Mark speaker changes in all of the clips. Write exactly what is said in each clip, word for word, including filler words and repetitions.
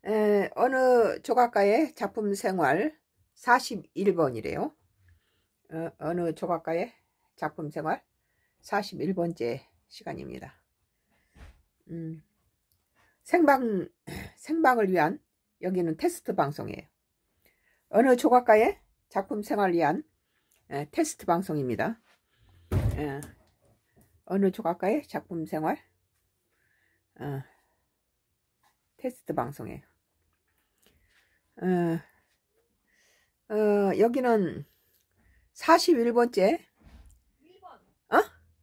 Speaker 1: 에, 어느 조각가의 작품 생활 사십일 번이래요. 어, 어느 조각가의 작품 생활 사십일 번째 시간입니다. 음, 생방, 생방을 위한 여기는 테스트 방송이에요. 어느 조각가의 작품 생활을 위한 에, 테스트 방송입니다. 에, 어느 조각가의 작품 생활 어, 테스트 방송이에요. 어, 어, 여기는 사십일 번째 어?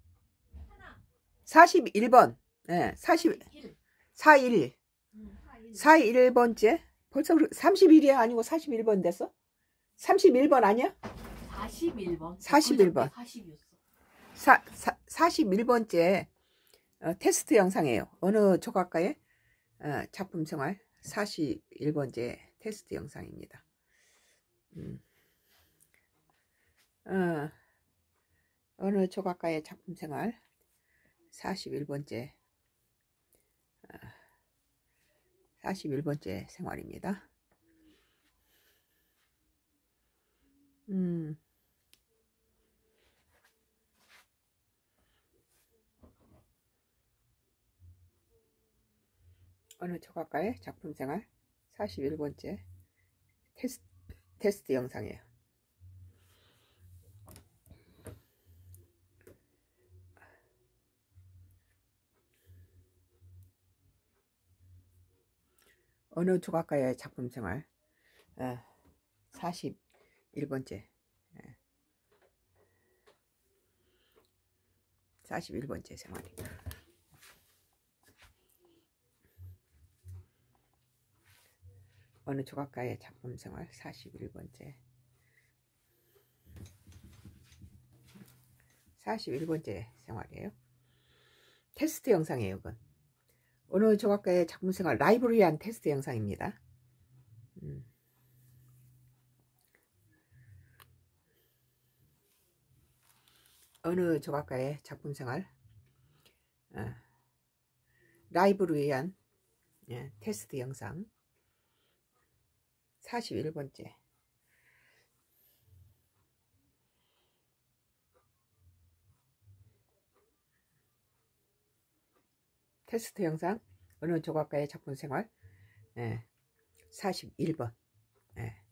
Speaker 1: 사십일 번 네, 사십, 사십일 사십일 번째 벌써 삼십일이 아니고 사십일 번 됐어? 삼십일 번 아니야?
Speaker 2: 사십일 번
Speaker 1: 사십일 번
Speaker 2: 사십이었어.
Speaker 1: 사, 사, 사십일 번째 어, 테스트 영상이에요. 어느 조각가의 어, 작품 생활 사십일 번째 테스트 영상입니다. 음. 어, 어느 조각가의 작품 생활 사십일 번째 어, 사십일 번째 생활입니다. 음. 어느 조각가의 작품 생활 사십일 번째 테스트, 테스트 영상이에요. 어느 조각가의 작품 생활 어, 사십일 번째 예. 사십일 번째 생활입니다. 어느 조각가의 작품 생활 사십일 번째 사십일 번째 생활이에요. 테스트 영상이에요. 이건 어느 조각가의 작품 생활 라이브를 위한 테스트 영상입니다. 음. 어느 조각가의 작품 생활 어, 라이브를 위한 예, 테스트 영상 사십일 번째 테스트 영상 어느 조각가의 작품 생활 예, 사십일 번 예.